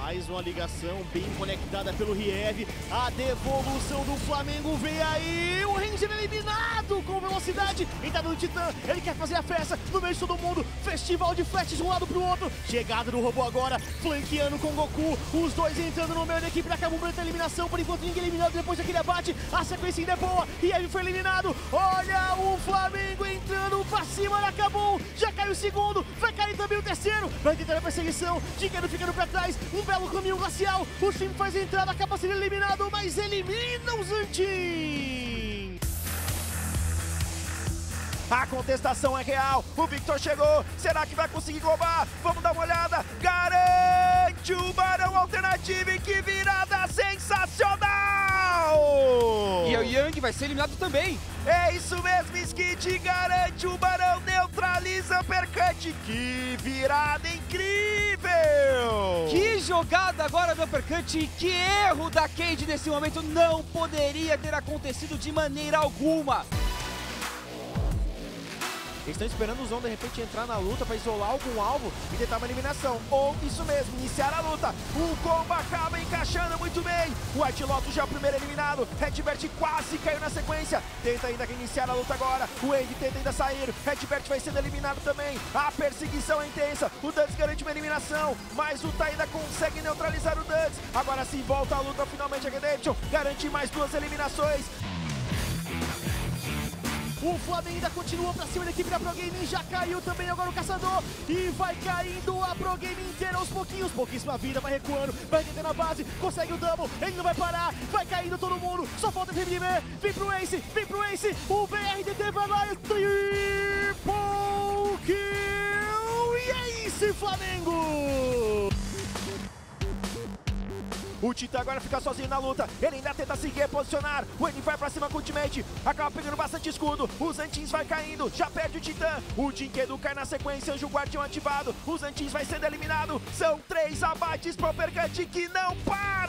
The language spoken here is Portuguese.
Mais uma ligação bem conectada pelo Riev. A devolução do Flamengo vem aí. O Ranger eliminado com velocidade. Entrada do Titã. Ele quer fazer a festa no meio de todo mundo. Festival de flashes de um lado pro outro. Chegada do robô agora. Flanqueando com Goku. Os dois entrando no meio da equipe. Acaba o momento da eliminação. Por enquanto ninguém eliminado depois daquele abate. A sequência ainda é boa. Riev foi eliminado. Olha o Flamengo entrando pra cima da Kabum. Já caiu o segundo. Vai cair também o terceiro. Vai tentar a perseguição. Dinheiro ficando pra trás. Um belo caminho glacial. O time faz a entrada, acaba sendo eliminado, mas elimina os Antin. A contestação é real. O Victor chegou. Será que vai conseguir roubar? Vamos dar uma olhada. Garante o Barão alternativo. E que virada sensacional! E o Yang vai ser eliminado também. É isso mesmo, Skid. Garante o Barão, neutraliza Uppercut. Que virada incrível! Que jogada agora do Uppercut. Que erro da Cade nesse momento. Não poderia ter acontecido de maneira alguma. Eles estão esperando o Zon de repente entrar na luta para isolar algum alvo e tentar uma eliminação. Ou isso mesmo, iniciar a luta. O combo acaba encaixando muito bem. O White Lotus já é o primeiro eliminado. Redbert quase caiu na sequência. Tenta ainda iniciar a luta agora. O Wade tenta ainda sair. Redbert vai sendo eliminado também. A perseguição é intensa. O Duds garante uma eliminação. Mas o Taida consegue neutralizar o Duds. Agora sim volta a luta finalmente a Redemption. Garante mais 2 eliminações. O Flamengo ainda continua pra cima da equipe da Pro Gaming, já caiu também agora o Caçador e vai caindo a Pro Gaming inteira aos pouquinhos, pouquíssima vida, vai recuando, vai tentando a base, consegue o double, ele não vai parar, vai caindo todo mundo, só falta o FMB, vem pro Ace, o BRTT vai lá, triple kill, e é isso, Flamengo! O Titã agora fica sozinho na luta, ele ainda tenta se reposicionar, o Eni vai pra cima com o ultimate, acaba pegando bastante escudo, os Antins vai caindo, já perde o Titã, o Dinquedo cai na sequência, Anjo Guardião ativado, os Antins vai sendo eliminado, são 3 abates pro Uppercut que não para!